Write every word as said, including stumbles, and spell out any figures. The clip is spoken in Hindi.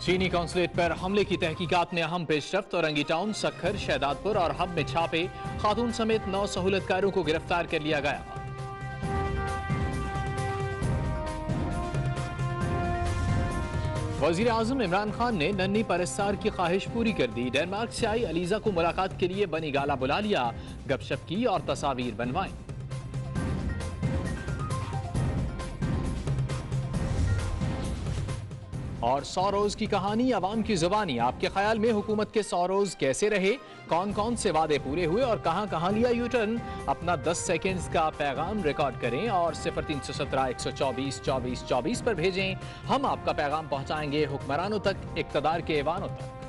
चीनी कौंसलेट पर हमले की तहकीकात में अहम पेशरफ्त। औरंगी टाउन, सक्खर, शहदादपुर और हब में छापे। खातून समेत नौ सहूलतकारों को गिरफ्तार कर लिया गया। वजीर आजम इमरान खान ने नन्ही परस्तार की ख्वाहिश पूरी कर दी। डेनमार्क से आई अलीजा को मुलाकात के लिए बनी गाला बुला लिया, गपशप की और तस्वीर बनवाई। और सौ रोज की कहानी अवाम की जुबानी। आपके ख्याल में हुकूमत के सौ रोज कैसे रहे, कौन कौन से वादे पूरे हुए और कहां कहां लिया यू टर्न? अपना दस सेकेंड्स का पैगाम रिकॉर्ड करें और सिफर तीन सौ सत्रह एक सौ चौबीस चौबीस चौबीस पर भेजें। हम आपका पैगाम पहुंचाएंगे हुक्मरानों तक, इक्तदार के ऐवानों तक।